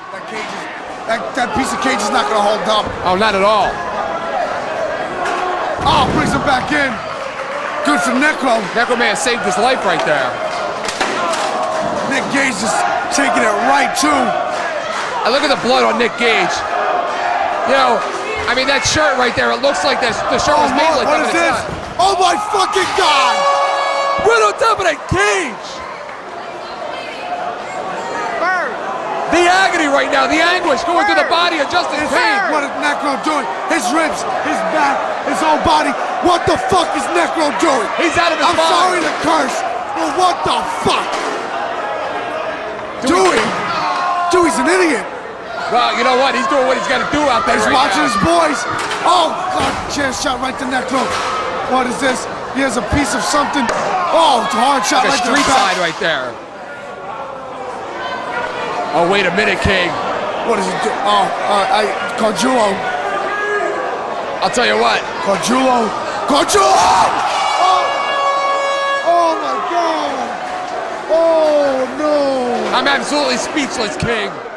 That piece of cage is not gonna hold up. Oh, not at all. Oh, brings him back in. Good for Necro. Necro Man saved his life right there. Nick Gage is taking it right too. And look at the blood on Nick Gage. You know, I mean, that shirt right there, it looks like the shirt was made like that. What is this? Oh my fucking God! Right on top of that cage! The agony right now, the anguish going through the body of Justin Payne. What is Necro doing? His ribs, his back, his whole body. What the fuck is Necro doing? He's out of his mind. I'm sorry to curse, but what the fuck? Dewey? Dewey's an idiot. Well, you know what? He's doing what he's got to do out there. He's watching his boys. Oh, God, chair shot right to Necro. What is this? He has a piece of something. Oh, it's a hard shot like right a to the street back. side right there. Oh, wait a minute, King. What is he doing? Oh, Gargiulo. I'll tell you what. Gargiulo. Gargiulo! Oh my God. Oh, no. I'm absolutely speechless, King.